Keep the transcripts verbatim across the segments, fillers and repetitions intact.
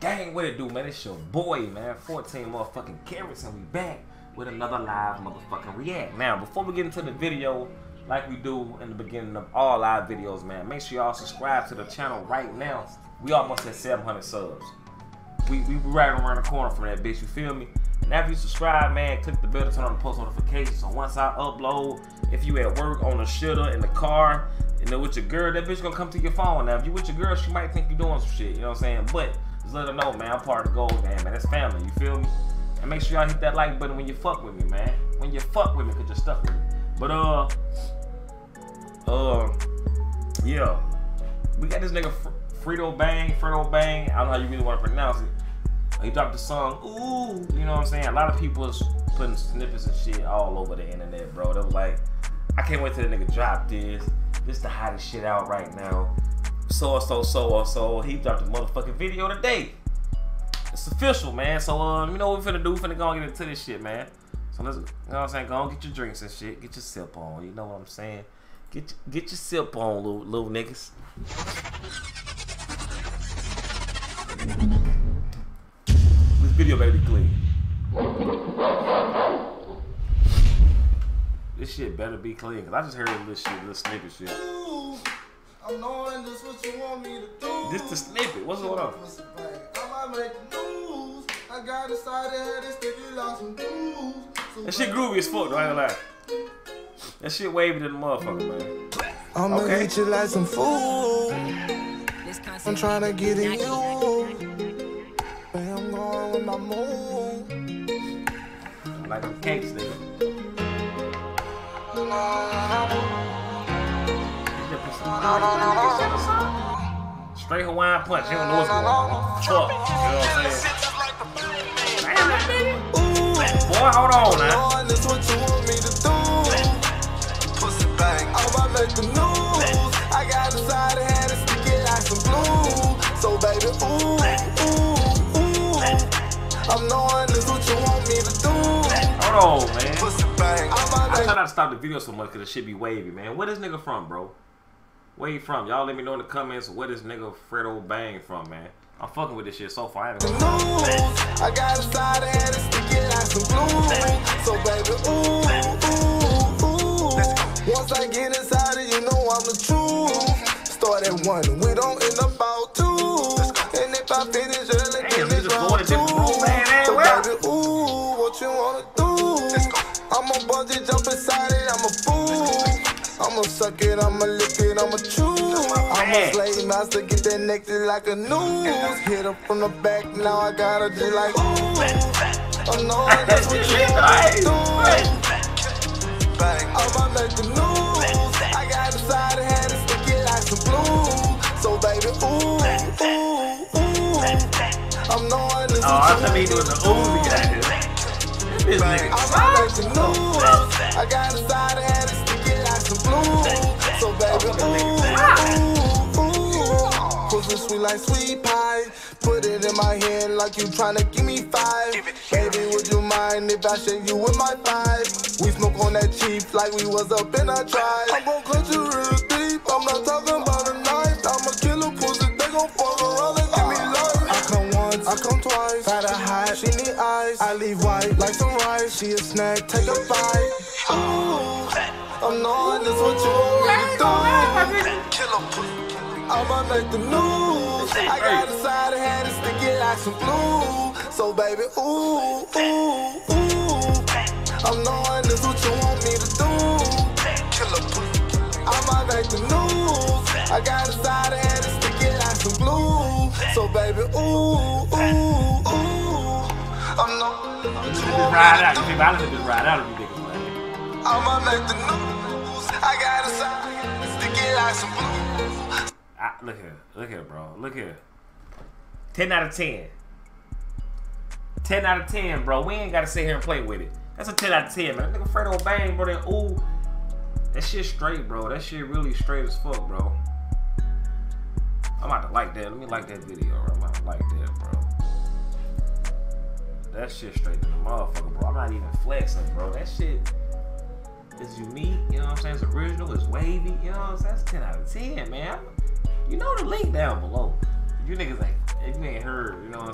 Gang, what it do, man? It's your boy, man. fourteen motherfucking carats, and we back with another live motherfucking react. Now, before we get into the video, like we do in the beginning of all live videos, man, make sure y'all subscribe to the channel right now. We almost at seven hundred subs. We we right around the corner from that bitch, you feel me? And after you subscribe, man, click the bell to turn on the post notifications. So once I upload, if you at work, on the shitter, in the car, and then with your girl, that bitch gonna come to your phone. Now, if you with your girl, she might think you doing some shit, you know what I'm saying? But just let her know, man, I'm part of the gold gang, man. That's family, you feel me? And make sure y'all hit that like button when you fuck with me, man. When you fuck with me, cause you're stuck with me. But uh, uh, yeah, we got this nigga Fredo Bang, Fredo Bang. I don't know how you really want to pronounce it. He dropped the song, ooh, you know what I'm saying? A lot of people is putting snippets and shit all over the internet, bro. They was like, I can't wait till the nigga drop this. This the hottest shit out right now. So or so, so or so. He dropped a motherfucking video today. It's official, man. So, um, you know what we finna do? We finna go and get into this shit, man. So let's, you know what I'm saying? Go on, get your drinks and shit. Get your sip on. You know what I'm saying? Get your, get your sip on, little, little niggas. This video better be clean. This shit better be clean, cause I just heard this shit, little snippet shit. Ooh, I'm knowing this what you want me to do. This the snippet. What's going on? I might make the news. I got decided had to stick it on some dudes. That shit groovy as fuck, though, I ain't gonna lie. That shit wavy to the motherfucker, man. I'ma Okay. eat you like some food. I'm trying to get in you. Where I'm going with my mood. I like them cakes, nigga. Straight Hawaiian punch, you don't know what's going on. Fuck, you know what I'm saying? Damn, that nigga. Boy, hold on now. This what you want me to do. Pussy bang. I'ma make the news. I got decided had to stick it like some glue. So baby, ooh, ooh, ooh. I'm knowing this what you want me to do. Hold on, man. Pussy bang. I try not to stop the video so much because it should be wavy, man. Where this nigga from, bro? Where he from? Y'all let me know in the comments where this nigga Fredo Bang from, man. I'm fucking with this shit so far. I haven't I got decided had to stick it like some glue. So baby, ooh, ooh, ooh. Once I get inside it, you know I'm the truth. Start at one, we don't end up out two. And if I finish early, Damn, then it's round two. So baby, ooh, what you wanna do? I'm a bungee jump inside it, I'm a fool. I'ma suck it, I'ma lick it, I'ma chew. I'm a slave master, get that nectar like a noose. Hit her from the back, now I got her just like ooh. I'm knowing that's what you want to do. I'ma make the news. I got decided had to stick it like some glue. So baby, ooh, ooh, ooh. I'm knowing this. Oh, I thought he doing the ooh to get out here. This nigga. I'ma make the news. I got decided had to stick it like some glue. So baby, ooh, ooh, ooh. Pussy sweet like sweet pie. Put it in my hand like you tryna give me five. Baby, would you mind if I share you with my five? We smoke on that cheap like we was up in a tribe. I'm gon' cut you real deep. I'm not talking about a knife. I'm a killer pussy. They gon' fuck around and give me life. I come once, I come twice. Got a high, she need eyes. I leave white like some rice. She a snack, take a bite. Ooh, I'm knowing this what you want me to do. Killer pussy. I'ma make the news. I got decided had to stick it like some glue. So baby, ooh, ooh, ooh. I'm knowing this what you want me to do. I'ma make the news. I got decided had to stick it like some glue. So baby, ooh, ooh, ooh. I'm knowing this what you want ride out. me to You do. think I just ride out of you niggas, man? I'ma make the news. I got decided had to stick it like some glue. I, look here, look here, bro. Look here. ten out of ten. ten out of ten, bro. We ain't gotta sit here and play with it. That's a ten out of ten, man. Nigga Fredo Bang, bro. That ooh. That shit straight, bro. That shit really straight as fuck, bro. I'm about to like that. Let me like that video, bro. I'm about to like that, bro. That shit straight to the motherfucker, bro. I'm not even flexing, bro. That shit is unique, you know what I'm saying? It's original, it's wavy, you know what I'm saying? That's ten out of ten, man. You know the link down below. You niggas ain't, if you ain't heard, you know what I'm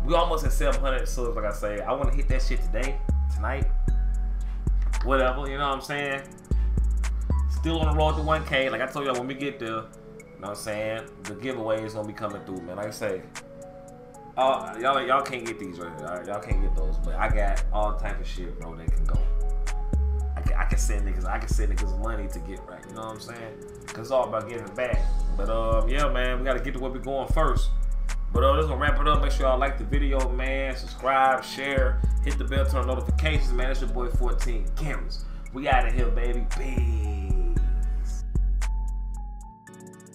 We almost at seven hundred subs, like I say. I want to hit that shit today, tonight, whatever. You know what I'm saying? Still on the road to one K. Like I told y'all, when we get there, you know what I'm saying? The giveaway is gonna be coming through, man. Like I say, uh, y'all y'all can't get these right here. Y'all can't get those, but I got all type of shit, bro. That can go. I can, I can send niggas. I can send niggas money to get right. You know what I'm saying? Cause it's all about getting it back. But um, yeah, man, we gotta get to where we going first. But uh, this gonna wrap it up. Make sure y'all like the video, man. Subscribe, share, hit the bell, turn on notifications, man. It's your boy fourteen Cameras. We out of here, baby. Peace.